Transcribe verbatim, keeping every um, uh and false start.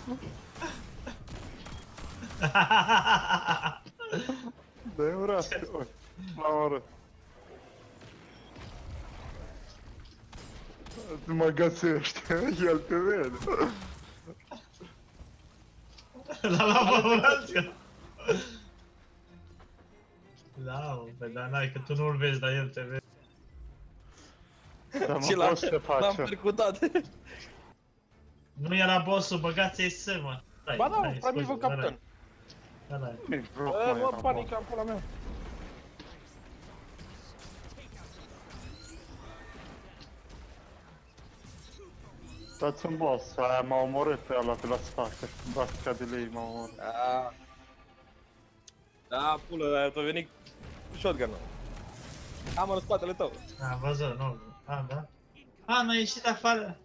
Da-i un rască, oi. L-am arăt. Mă găsește, el te vede. L-a luat pe Vrația. Da, pe dar n-ai, că tu nu-l vezi, dar el te vede. Dar mă poți să faci. L-am percutat. Nu era bossul, băgați-i S, mă. Ba da, primul captain. Nici bloc Bă, mai mă, era panica în pula mea. Dați un boss, aia m-a omorât pe ăla de la spate. Basca de lei m-a omorât. Da. Da, pulă, aia t-a venit shotgun-ul. Am în spatele tău. Am văzut, nu. A, da? A, n-a ieșit afară.